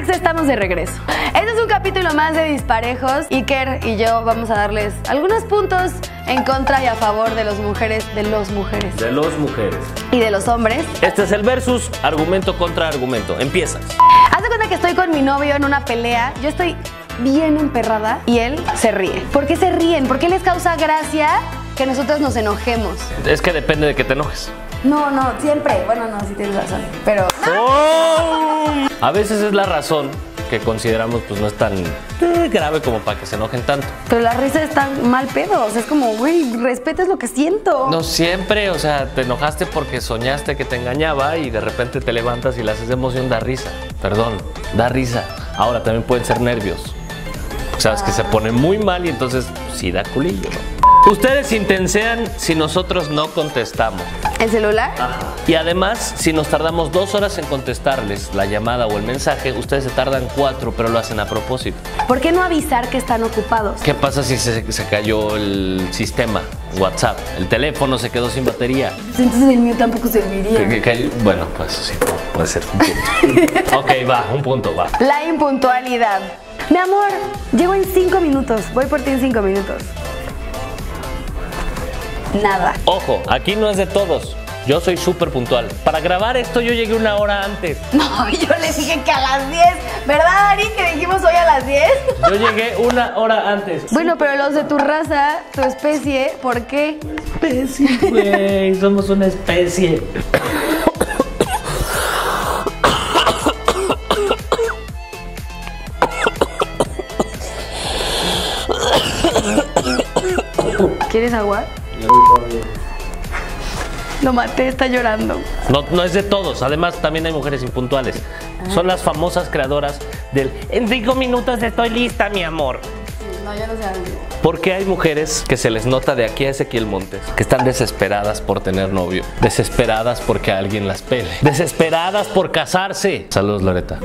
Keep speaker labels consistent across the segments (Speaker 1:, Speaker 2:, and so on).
Speaker 1: Exa, estamos de regreso. Este es un capítulo más de Disparejos. Iker y yo vamos a darles algunos puntos en contra y a favor de las mujeres, y de los hombres.
Speaker 2: Este es el versus, argumento contra argumento. Empiezas.
Speaker 1: Haz de cuenta que estoy con mi novio en una pelea. Yo estoy bien emperrada y él se ríe. ¿Por qué se ríen? ¿Por qué les causa gracia que nosotros nos enojemos?
Speaker 2: Es que depende de que te enojes.
Speaker 1: No, siempre. Bueno, no, sí tienes razón. Pero
Speaker 2: ¡Oh! A veces es la razón que consideramos pues no es tan grave como para que se enojen tanto.
Speaker 1: Pero la risa está mal pedo. O sea, es como, güey, respetes lo que siento.
Speaker 2: No siempre, o sea, te enojaste porque soñaste que te engañaba y de repente te levantas y la haces de emoción, da risa. Perdón, da risa. Ahora también pueden ser nervios. Sabes que se pone muy mal y entonces sí da culillo, ¿no? Ustedes intensean si nosotros no contestamos.
Speaker 1: ¿El celular?
Speaker 2: Ajá. Y además, si nos tardamos 2 horas en contestarles la llamada o el mensaje, ustedes se tardan 4, pero lo hacen a propósito.
Speaker 1: ¿Por qué no avisar que están ocupados?
Speaker 2: ¿Qué pasa si se cayó el sistema? WhatsApp, el teléfono se quedó sin batería.
Speaker 1: Entonces el mío tampoco serviría.
Speaker 2: Bueno, pues sí, puede ser un punto. Ok, va, un punto, va.
Speaker 1: La impuntualidad. Mi amor, llego en 5 minutos. Voy por ti en 5 minutos. Nada.
Speaker 2: Ojo, aquí no es de todos. Yo soy súper puntual. Para grabar esto yo llegué 1 hora antes.
Speaker 1: No, yo les dije que a las 10. ¿Verdad, Ari, que dijimos hoy a las 10?
Speaker 2: Yo llegué 1 hora antes.
Speaker 1: Bueno, pero los de tu raza, tu especie, ¿por qué?
Speaker 2: Especie, güey. Somos una especie.
Speaker 1: ¿Quieres agua? Lo maté, está llorando.
Speaker 2: No es de todos, además también hay mujeres impuntuales. Son las famosas creadoras del en 5 minutos estoy lista, mi amor.
Speaker 1: No, yo no sé algo.
Speaker 2: Porque hay mujeres que se les nota de aquí a Ezequiel Montes que están desesperadas por tener novio, desesperadas porque alguien las pele, desesperadas por casarse. Saludos, Loreta.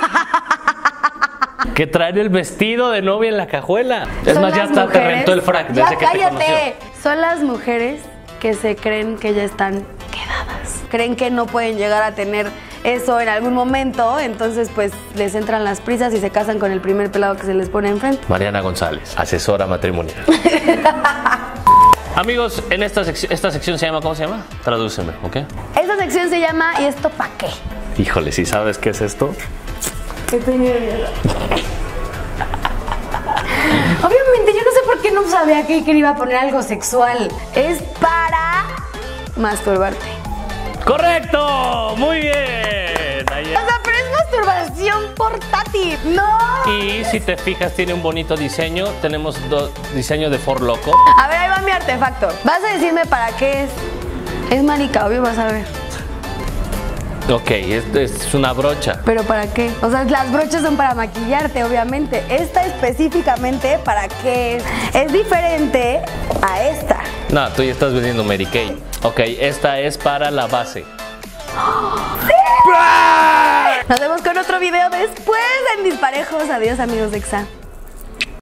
Speaker 2: Que traen el vestido de novia en la cajuela. Es más, ya hasta te rentó el frac desde que te conoció.
Speaker 1: Son las mujeres que se creen que ya están quedadas. Creen que no pueden llegar a tener eso en algún momento, entonces pues les entran las prisas y se casan con el primer pelado que se les pone enfrente.
Speaker 2: Mariana González, asesora matrimonial. Amigos, en esta sección se llama, ¿cómo se llama? Tradúceme, ¿ok?
Speaker 1: Esta sección se llama ¿y esto pa' qué?
Speaker 2: Híjole, ¿sí sabes qué es esto?
Speaker 1: Estoy nerviosa. Obviamente, yo no sé por qué no sabía que Iker iba a poner algo sexual. Es para masturbarte.
Speaker 2: ¡Correcto! ¡Muy bien!
Speaker 1: O sea, pero es masturbación portátil. ¡No!
Speaker 2: Y si te fijas, tiene un bonito diseño. Tenemos diseño de For Loco.
Speaker 1: A ver, ahí va mi artefacto. ¿Vas a decirme para qué es? Es marica, obvio, vas a ver.
Speaker 2: Ok, es una brocha.
Speaker 1: ¿Pero para qué? O sea, las brochas son para maquillarte, obviamente. Esta específicamente, ¿para qué es? Es diferente a esta.
Speaker 2: No, tú ya estás vendiendo Mary Kay. Ok, esta es para la base.
Speaker 1: ¡Sí! Nos vemos con otro video después en Disparejos. Adiós, amigos de Exa.